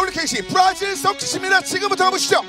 KC 브라질 썩치십니다. 지금부터 가보시죠.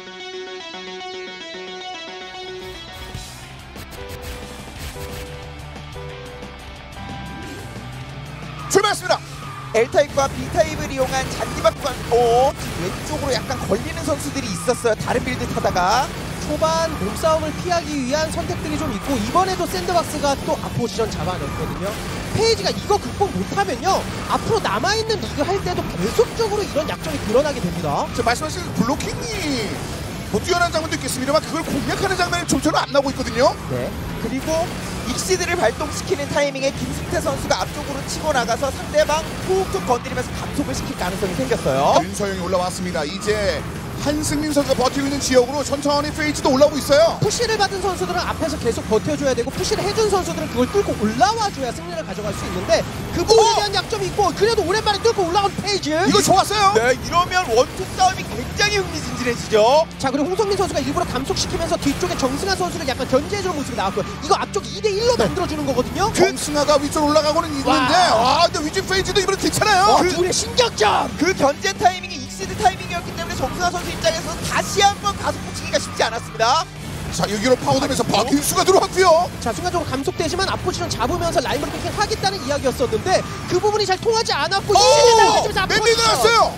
출발했습니다. L타입과 B타입을 이용한 잔디박관 왼쪽으로 약간 걸리는 선수들이 있었어요. 다른 빌드 타다가 초반 몸싸움을 피하기 위한 선택들이 좀 있고 이번에도 샌드박스가 또 앞포지션 잡아냈거든요. 페이지가 이거 극복 못하면요 앞으로 남아있는 리그 할 때도 계속적으로 이런 약점이 드러나게 됩니다. 자, 말씀하신 블로킹이 뭐 뛰어난 장면도 있겠습니다만 그걸 공략하는 장면이 좀처럼 안 나오고 있거든요. 네. 그리고 익시드를 발동시키는 타이밍에 김승태 선수가 앞쪽으로 치고 나가서 상대방 툭툭 건드리면서 감속을 시킬 가능성이 생겼어요. 윤서영이 올라왔습니다. 이제 한승민 선수가 버티고 있는 지역으로 천천히 페이지도 올라오고 있어요. 푸시를 받은 선수들은 앞에서 계속 버텨줘야 되고 푸시를 해준 선수들은 그걸 뚫고 올라와줘야 승리를 가져갈 수 있는데 그 부분에 대한 약점이 있고 그래도 오랜만에 뚫고 올라온 페이지. 이거 좋았어요. 네, 이러면 원투 싸움이 굉장히 흥미진진해지죠. 자, 그리고 홍성민 선수가 일부러 감속시키면서 뒤쪽에 정승환 선수를 약간 견제해주는 모습이 나왔고요. 이거 앞쪽 2대1로 만들어주는 거거든요. 정승아가 위쪽으로 올라가고는 있는데 근데 위쪽 페이지도 이번에 괜찮아요. 둘의 신격전! 그 견제 타이밍이 익시드 타이밍이었기 때문에 정승환 선수 입장에서 다시 한번 가속 붙이기가 쉽지 않았습니다. 자, 여기로 파고들면서 박인수가 들어왔고요. 자, 순간적으로 감속되지만 앞포지션 잡으면서 라인 브레이킹 하겠다는 이야기였었는데 그 부분이 잘 통하지 않았고 맵이 들어왔어요.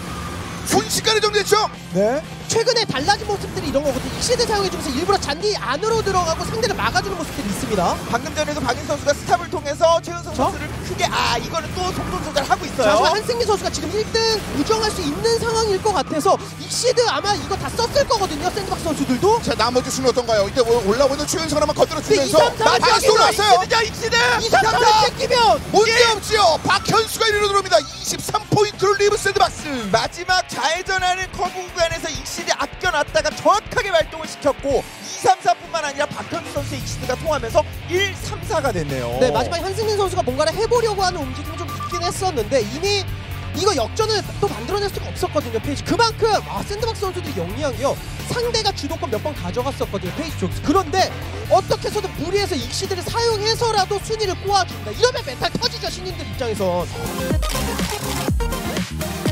순식간에 정리했죠. 네. 최근에 달라진 모습들이 이런 거거든요. 익시드 사용해주면서 일부러 잔디 안으로 들어가고 상대를 막아주는 모습들이 있습니다. 방금 전에도 박인 선수가 스탑을 통해서 최은성 선수를 크게 이거는 또 속도 조절하고 있어요. 자, 하지만 한승민 선수가 지금 1등 부정할 수 있는 상황일 것 같아서 익시드 아마 이거 다 썼을 거거든요. 샌드박스 선수들도. 자, 나머지 수는 어떤가요? 이때 올라오고 있는 최은성 하나만 건드려주면서 다시 올라왔어요. 익시드! 2, 3, 4를 뺏기면 문제 없지요. 박현수가 이리로 들어옵니다. 23포인트를 리브 샌드박스. 마지막 좌회전하는 커브 구간에서 익시드 아껴놨다가 정확하게 발동을 시켰고 2, 3, 4뿐만 아니라 박현수 선수의 익시드가 통하면서 1, 3, 4가 됐네요. 네, 마지막에 한승민 선수가 뭔가를 해보려고 하는 움직임이 좀 있긴 했었는데 이미 이거 역전을 또 만들어낼 수가 없었거든요. 페이지 그만큼 샌드박스 선수들이 영리한 게요 상대가 주도권 몇 번 가져갔었거든요. 페이지 쪽에서. 그런데 어떻게 해서든 무리해서 익시드를 사용해서라도 순위를 꼬아준다. 이러면 멘탈 터지죠. 신인들 입장에선.